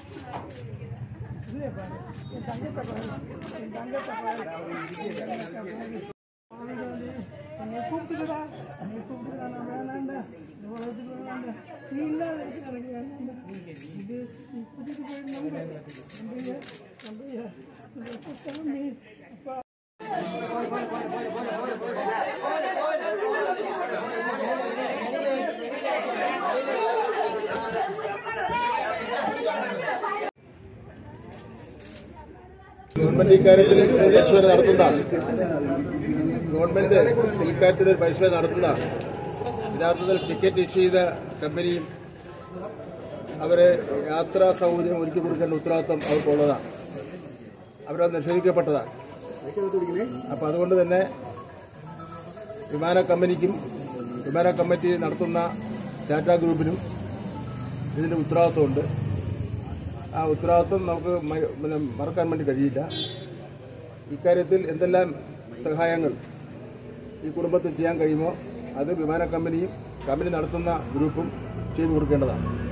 Government ഇക്കാര്യത്തിൽ പരിശോധന നടത്തുന്നതാണ്. ഗവൺമെന്റ് ഇക്കാര്യത്തിൽ പരിശോധന നടത്തുന്നതാണ്. യഥാർത്ഥത്തിൽ ടിക്കറ്റ് ഇഷ്യൂ ചെയ്ത കമ്പനിയും അവരെ യാത്രാ സൗകര്യം ഒരുക്കി കൊടുക്കേണ്ട ഉത്തരവാദിത്വം അവർക്കുള്ളതാണ്. അവരത് നിഷേധിക്കപ്പെട്ടതാണ്. അപ്പം അതുകൊണ്ട് തന്നെ വിമാന കമ്പനിക്കും വിമാന കമ്മിറ്റി നടത്തുന്ന ടാറ്റ ഗ്രൂപ്പിനും ഇതിന്റെ ഉത്തരവാദിത്വമുണ്ട്. ആ ഉത്തരവാദിത്വം നമുക്ക് മറക്കാൻ വേണ്ടി കഴിയില്ല. ഇക്കാര്യത്തിൽ എന്തെല്ലാം സഹായങ്ങൾ ഈ കുടുംബത്തിൽ ചെയ്യാൻ കഴിയുമോ അത് വിമാന കമ്പനിയും കമ്പനി നടത്തുന്ന ഗ്രൂപ്പും ചെയ്തു കൊടുക്കേണ്ടതാണ്.